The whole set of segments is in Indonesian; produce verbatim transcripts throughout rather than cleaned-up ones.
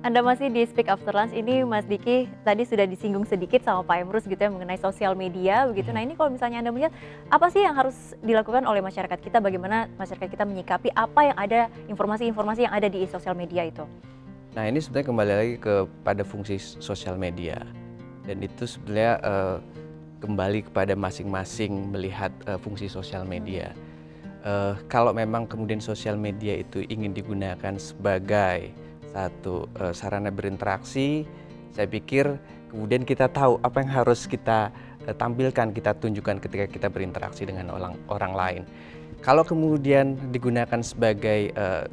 Anda masih di Speak After Lunch. Ini Mas Diki tadi sudah disinggung sedikit sama Pak Emrus gitu ya mengenai sosial media begitu. Nah ini kalau misalnya Anda melihat apa sih yang harus dilakukan oleh masyarakat kita, bagaimana masyarakat kita menyikapi apa yang ada, informasi-informasi yang ada di sosial media itu? Nah ini sebenarnya kembali lagi kepada fungsi sosial media, dan itu sebenarnya uh, kembali kepada masing-masing melihat uh, fungsi sosial media. Uh, kalau memang kemudian sosial media itu ingin digunakan sebagai satu uh, sarana berinteraksi, saya pikir kemudian kita tahu apa yang harus kita uh, tampilkan, kita tunjukkan ketika kita berinteraksi dengan orang orang lain. Kalau kemudian digunakan sebagai uh,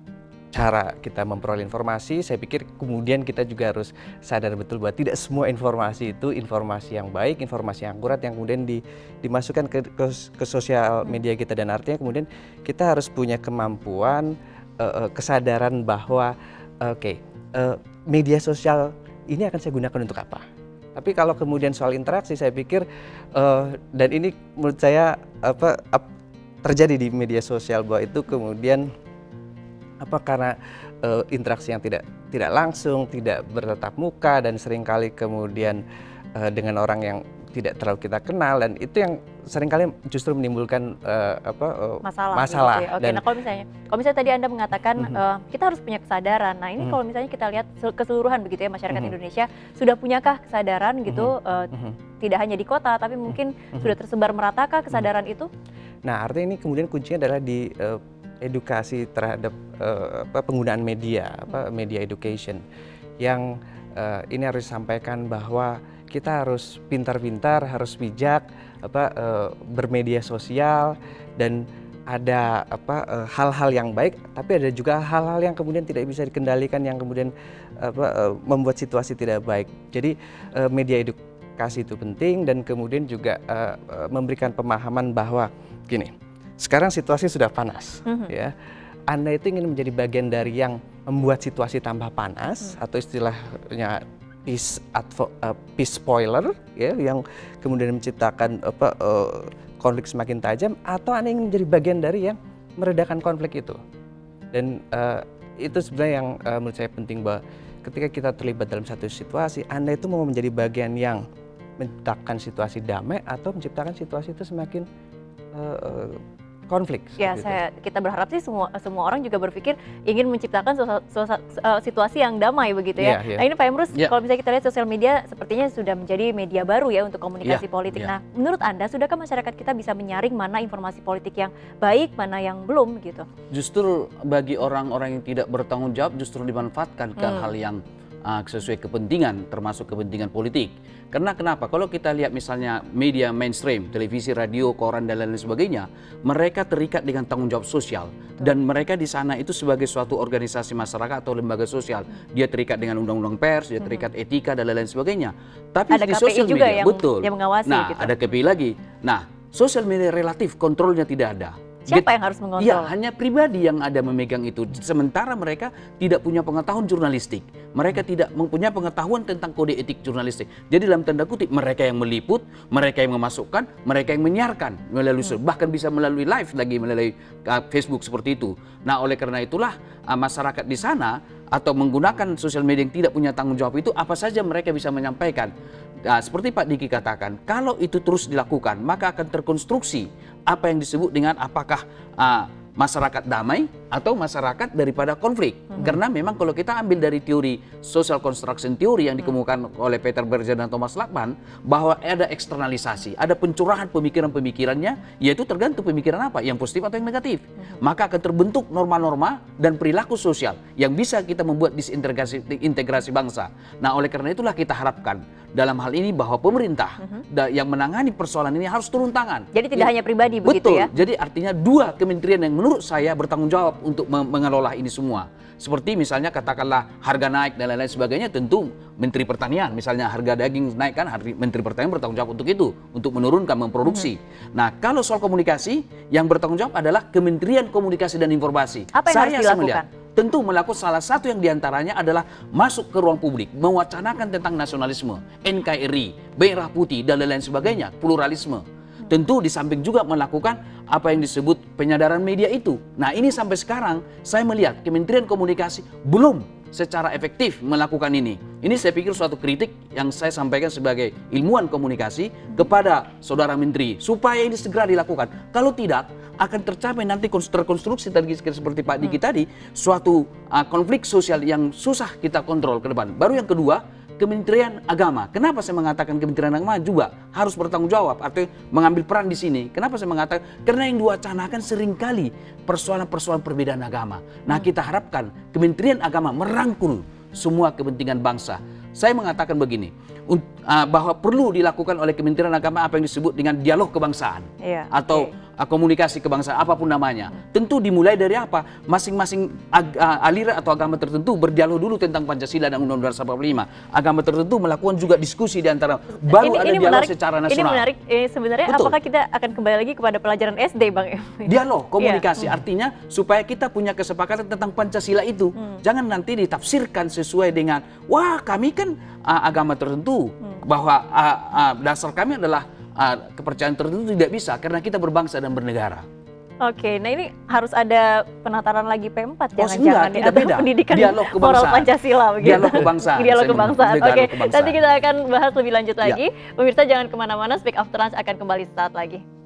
cara kita memperoleh informasi, saya pikir kemudian kita juga harus sadar betul bahwa tidak semua informasi itu informasi yang baik, informasi yang akurat yang kemudian di, dimasukkan ke, ke, ke sosial media kita, dan artinya kemudian kita harus punya kemampuan, uh, uh, kesadaran bahwa oke, okay, uh, media sosial ini akan saya gunakan untuk apa. Tapi kalau kemudian soal interaksi, saya pikir uh, dan ini menurut saya apa, apa terjadi di media sosial bahwa itu kemudian apa karena uh, interaksi yang tidak tidak langsung, tidak bertatap muka, dan seringkali kemudian uh, dengan orang yang tidak terlalu kita kenal, dan itu yang seringkali justru menimbulkan uh, apa uh, masalah. masalah. Gitu ya. Oke, dan, nah kalau misalnya, kalau misalnya tadi Anda mengatakan mm-hmm. uh, kita harus punya kesadaran. Nah ini mm-hmm. kalau misalnya kita lihat keseluruhan begitu ya masyarakat mm-hmm. Indonesia sudah punyakah kesadaran gitu, mm-hmm. uh, mm-hmm. tidak hanya di kota tapi mungkin mm-hmm. sudah tersebar meratakah kesadaran mm-hmm. itu? Nah artinya ini kemudian kuncinya adalah di uh, edukasi terhadap uh, apa, penggunaan media, apa, media education, yang uh, ini harus disampaikan bahwa kita harus pintar-pintar, harus bijak, apa, uh, bermedia sosial, dan ada apa hal-hal uh, yang baik, tapi ada juga hal-hal yang kemudian tidak bisa dikendalikan, yang kemudian apa, uh, membuat situasi tidak baik. Jadi uh, media edukasi itu penting, dan kemudian juga uh, uh, memberikan pemahaman bahwa gini. Sekarang situasi sudah panas, mm-hmm. ya. Anda itu ingin menjadi bagian dari yang membuat situasi tambah panas, mm. atau istilahnya peace, advo, uh, peace spoiler, ya, yang kemudian menciptakan apa, uh, konflik semakin tajam, atau Anda ingin menjadi bagian dari yang meredakan konflik itu. Dan uh, itu sebenarnya yang uh, menurut saya penting, bahwa ketika kita terlibat dalam satu situasi, Anda itu mau menjadi bagian yang menciptakan situasi damai, atau menciptakan situasi itu semakin uh, konflik. Ya, gitu. saya kita berharap sih semua semua orang juga berpikir ingin menciptakan suasa, suasa, uh, situasi yang damai begitu ya. Yeah, yeah. Nah ini Pak Emrus, yeah. kalau misalnya kita lihat sosial media sepertinya sudah menjadi media baru ya untuk komunikasi yeah, politik. Yeah. Nah, menurut Anda sudahkah masyarakat kita bisa menyaring mana informasi politik yang baik, mana yang belum gitu? Justru bagi orang-orang yang tidak bertanggung jawab justru dimanfaatkan ke hmm. hal yang uh, sesuai kepentingan, termasuk kepentingan politik. Karena kenapa? Kalau kita lihat misalnya media mainstream, televisi, radio, koran, dan lain-lain sebagainya, mereka terikat dengan tanggung jawab sosial. Dan mereka di sana itu sebagai suatu organisasi masyarakat atau lembaga sosial. Dia terikat dengan undang-undang pers, dia terikat etika, dan lain-lain sebagainya. Tapi ada di K P I sosial juga media, yang, betul. yang mengawasi. Nah, gitu. ada K P I lagi. Nah, sosial media relatif kontrolnya tidak ada. Siapa yang harus mengontrol? Ya, hanya pribadi yang ada memegang itu. Sementara mereka tidak punya pengetahuan jurnalistik. Mereka tidak mempunyai pengetahuan tentang kode etik jurnalistik. Jadi dalam tanda kutip, mereka yang meliput, mereka yang memasukkan, mereka yang menyiarkan melalui hmm. bahkan bisa melalui live lagi melalui uh, Facebook seperti itu. Nah, oleh karena itulah uh, masyarakat di sana atau menggunakan sosial media yang tidak punya tanggung jawab itu, apa saja mereka bisa menyampaikan. Nah, seperti Pak Diki katakan, kalau itu terus dilakukan, maka akan terkonstruksi apa yang disebut dengan apakah uh, masyarakat damai atau masyarakat daripada konflik. Mm-hmm. Karena memang kalau kita ambil dari teori social construction theory yang dikemukakan mm-hmm. oleh Peter Berger dan Thomas Lackman, bahwa ada eksternalisasi, ada pencurahan pemikiran-pemikirannya, yaitu tergantung pemikiran apa, yang positif atau yang negatif. Mm-hmm. Maka akan terbentuk norma-norma dan perilaku sosial yang bisa kita membuat disintegrasi integrasi bangsa. Nah, oleh karena itulah kita harapkan dalam hal ini bahwa pemerintah mm-hmm. yang menangani persoalan ini harus turun tangan. Jadi tidak ya, hanya pribadi begitu betul, ya? Jadi artinya dua kementerian yang menurut saya bertanggung jawab untuk mengelola ini semua. Seperti misalnya katakanlah harga naik dan lain-lain sebagainya, tentu Menteri Pertanian, misalnya harga daging naik kan, Menteri Pertanian bertanggung jawab untuk itu, untuk menurunkan, memproduksi. Mm-hmm. Nah, kalau soal komunikasi, yang bertanggung jawab adalah Kementerian Komunikasi dan Informasi. Apa yang saya harus dilakukan? Melihat, tentu melakukan salah satu yang diantaranya adalah masuk ke ruang publik, mewacanakan tentang nasionalisme, N K R I, Merah Putih, dan lain-lain sebagainya, pluralisme. Tentu di samping juga melakukan apa yang disebut penyadaran media itu. Nah, ini sampai sekarang saya melihat Kementerian Komunikasi belum secara efektif melakukan ini. Ini saya pikir suatu kritik yang saya sampaikan sebagai ilmuwan komunikasi kepada Saudara Menteri, supaya ini segera dilakukan. Kalau tidak, akan tercapai nanti terkonstruksi tadi seperti Pak Diki tadi, suatu uh, konflik sosial yang susah kita kontrol ke depan. Baru yang kedua, Kementerian Agama. Kenapa saya mengatakan Kementerian Agama juga harus bertanggung jawab atau mengambil peran di sini? Kenapa saya mengatakan? Karena yang diwacanakan seringkali persoalan-persoalan perbedaan agama. Nah, kita harapkan Kementerian Agama merangkul semua kepentingan bangsa. Saya mengatakan begini, bahwa perlu dilakukan oleh Kementerian Agama apa yang disebut dengan dialog kebangsaan, iya, atau okay. komunikasi kebangsaan, apapun namanya. Hmm. Tentu dimulai dari apa? Masing-masing aliran atau agama tertentu berdialog dulu tentang Pancasila dan Undang-Undang Dasar empat puluh lima. Agama tertentu melakukan juga diskusi di antara, baru ini, ada ini dialog menarik, secara nasional. Ini menarik, eh, sebenarnya Betul. Apakah kita akan kembali lagi kepada pelajaran S D, Bang? Dialog, komunikasi, yeah. artinya supaya kita punya kesepakatan tentang Pancasila itu. Hmm. Jangan nanti ditafsirkan sesuai dengan, wah kami kan uh, agama tertentu, hmm. bahwa uh, uh, dasar kami adalah uh, kepercayaan tertentu, tidak bisa karena kita berbangsa dan bernegara. Oke, nah ini harus ada penataran lagi P empat, oh, jangan-jangan ya, atau pendidikan moral Pancasila begitu. Dialog kebangsaan. Dialog kebangsaan. Oke, nanti kita akan bahas lebih lanjut lagi. Ya. Pemirsa jangan kemana-mana, Speak After Lunch akan kembali saat lagi.